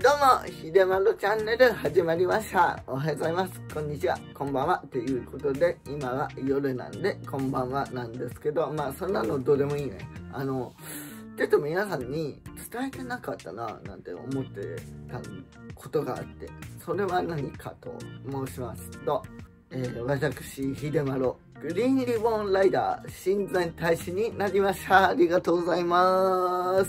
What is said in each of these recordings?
どうも、ひでまろチャンネル始まりました。おはようございます。こんにちは。こんばんは。ということで、今は夜なんで、こんばんはなんですけど、まあ、そんなのどうでもいいね。ちょっと皆さんに伝えてなかったな、なんて思ってたことがあって、それは何かと申しますと、私、ひでまろ、グリーンリボンライダー親善大使になりました。ありがとうございます。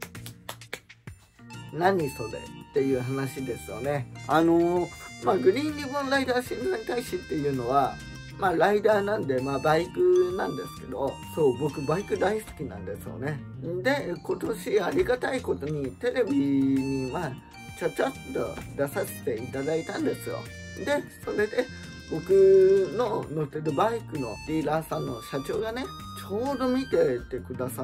何それっていう話ですよね。グリーンリボンライダー親善大使っていうのは、まあライダーなんで、まあバイクなんですけど、そう、僕バイク大好きなんですよね。で、今年ありがたいことにテレビにちょっと出させていただいたんですよ。で、それで僕の乗ってるバイクのディーラーさんの社長がね、ちょうど見ててくださって、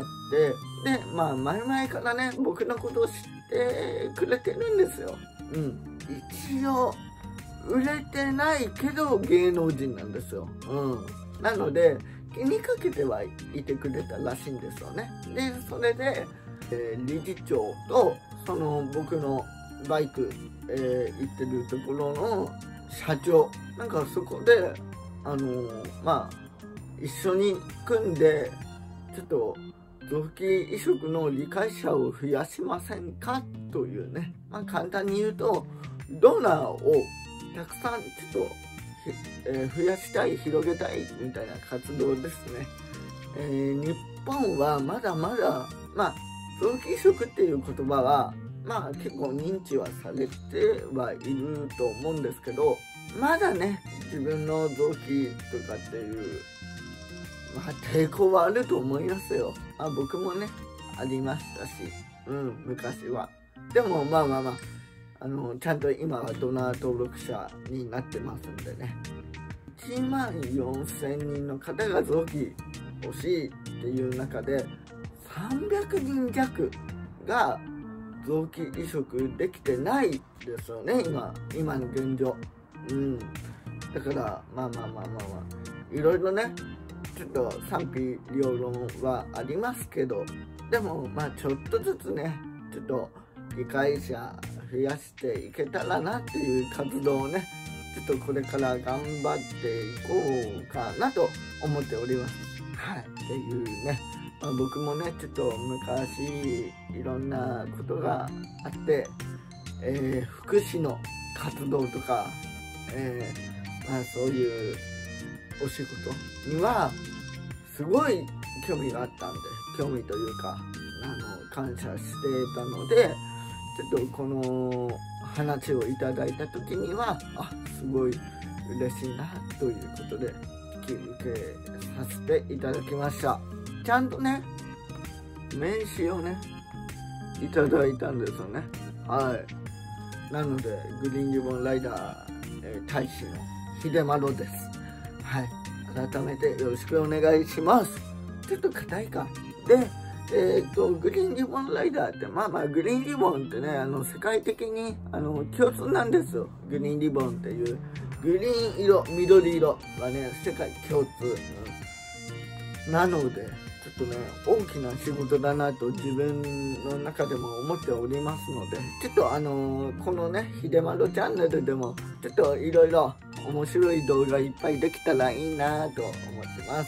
で、まあ前々からね、僕のことを知ってくれてるんですよ。一応、売れてないけど芸能人なんですよ。なので、気にかけてはいてくれたらしいんですよね。で、それで、理事長と、その僕のバイク、行ってるところの社長、なんかそこで、一緒に組んで、ちょっと、臓器移植の理解者を増やしませんかというね、簡単に言うと、ドナーをたくさんちょっと増やしたい、広げたいみたいな活動ですね。日本はまだまだ、臓器移植っていう言葉は、結構認知はされてはいると思うんですけど、まだね、自分の臓器とかっていう、抵抗はあると思いますよ。僕もね、ありましたし、昔は。でもちゃんと今はドナー登録者になってますんでね。1万4000人の方が臓器欲しいっていう中で、300人弱が臓器移植できてないですよね、今の現状。だから、いろいろね、ちょっと賛否両論はありますけど、でもちょっとずつね、ちょっと理解者増やしていけたらなっていう活動をね、ちょっとこれから頑張っていこうかなと思っております。っていうね、僕もね、ちょっと昔いろんなことがあって、福祉の活動とか、そういうお仕事にはすごい興味があったんで、興味というか感謝してたので、ちょっとこの話をいただいた時にはすごい嬉しいなということで引き受けさせていただきました。ちゃんとね、名刺をねいただいたんですよね。なのでグリーンリボンライダー、大使のひでまろです。改めてよろしくお願いします。ちょっと硬いか。で、グリーンリボンライダーって、グリーンリボンってね、世界的に、共通なんですよ。グリーンリボンっていう。グリーン色、緑色はね、世界共通。なので、ちょっとね、大きな仕事だなと自分の中でも思っておりますので、ちょっとこのね、ひでまろチャンネルでも、ちょっといろいろ面白い動画いっぱいできたらいいなと思ってます。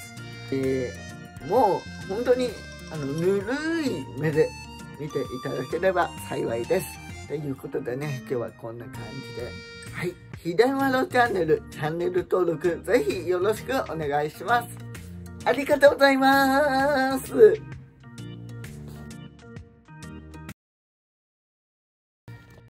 もう本当にぬるい目で見ていただければ幸いです。ということでね、今日はこんな感じで、ひでまろチャンネル登録ぜひよろしくお願いします。ありがとうございます。